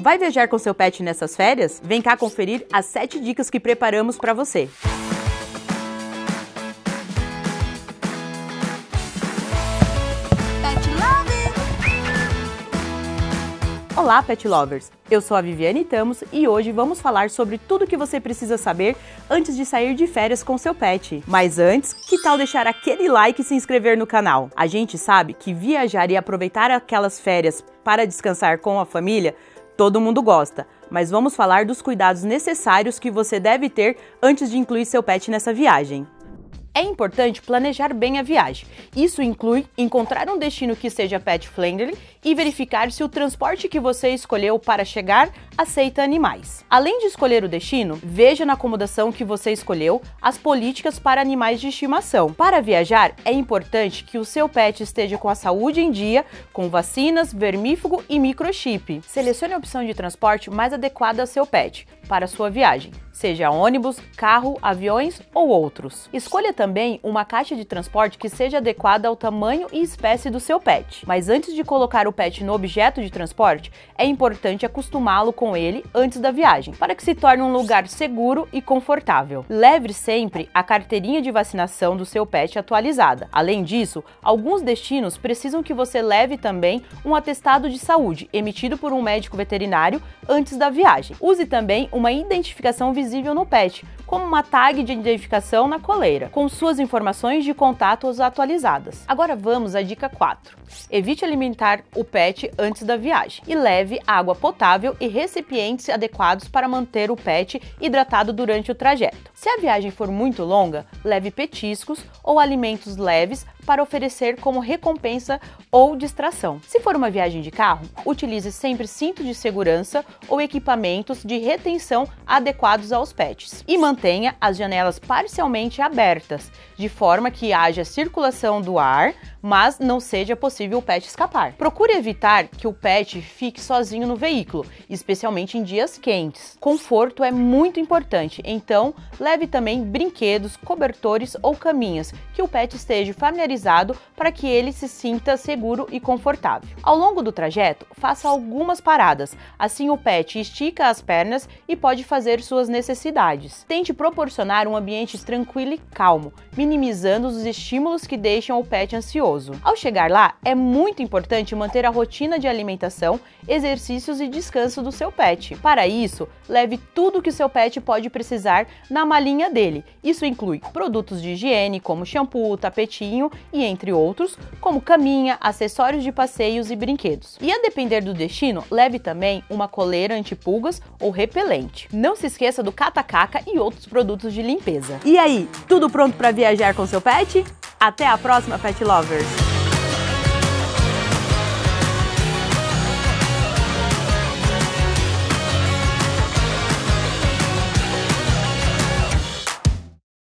Vai viajar com seu pet nessas férias? Vem cá conferir as 7 dicas que preparamos para você. Olá, Pet Lovers! Eu sou a Viviane Tamos e hoje vamos falar sobre tudo o que você precisa saber antes de sair de férias com seu pet. Mas antes, que tal deixar aquele like e se inscrever no canal? A gente sabe que viajar e aproveitar aquelas férias para descansar com a família, todo mundo gosta. Mas vamos falar dos cuidados necessários que você deve ter antes de incluir seu pet nessa viagem. É importante planejar bem a viagem. Isso inclui encontrar um destino que seja pet friendly e verificar se o transporte que você escolheu para chegar aceita animais. Além de escolher o destino, veja na acomodação que você escolheu as políticas para animais de estimação. Para viajar, é importante que o seu pet esteja com a saúde em dia, com vacinas, vermífugo e microchip. Selecione a opção de transporte mais adequada ao seu pet para a sua viagem, seja ônibus, carro, aviões ou outros. Escolha também uma caixa de transporte que seja adequada ao tamanho e espécie do seu pet. Mas antes de colocar o pet no objeto de transporte, é importante acostumá-lo com ele antes da viagem, para que se torne um lugar seguro e confortável. Leve sempre a carteirinha de vacinação do seu pet atualizada. Além disso, alguns destinos precisam que você leve também um atestado de saúde emitido por um médico veterinário antes da viagem. Use também uma identificação visível no pet, como uma tag de identificação na coleira, com suas informações de contatos atualizadas. Agora vamos à dica 4. Evite alimentar o pet antes da viagem e leve água potável e recipientes adequados para manter o pet hidratado durante o trajeto. Se a viagem for muito longa, leve petiscos ou alimentos leves para oferecer como recompensa ou distração. Se for uma viagem de carro, utilize sempre cinto de segurança ou equipamentos de retenção adequados aos pets e mantenha as janelas parcialmente abertas, de forma que haja circulação do ar, mas não seja possível o pet escapar. Procure evitar que o pet fique sozinho no veículo, especialmente em dias quentes. Conforto é muito importante, então leve também brinquedos, cobertores ou caminhas que o pet esteja familiarizado para que ele se sinta seguro e confortável. Ao longo do trajeto, faça algumas paradas, assim o pet estica as pernas e pode fazer suas necessidades. Tente proporcionar um ambiente tranquilo e calmo, minimizando os estímulos que deixam o pet ansioso. Ao chegar lá, é muito importante manter a rotina de alimentação, exercícios e descanso do seu pet. Para isso, leve tudo o que seu pet pode precisar na malinha dele. Isso inclui produtos de higiene, como shampoo, tapetinho e entre outros, como caminha, acessórios de passeios e brinquedos. E a depender do destino, leve também uma coleira antipulgas ou repelente. Não se esqueça do cata-caca e outros produtos de limpeza. E aí, tudo pronto para viajar com seu pet? Até a próxima, Pet Lovers!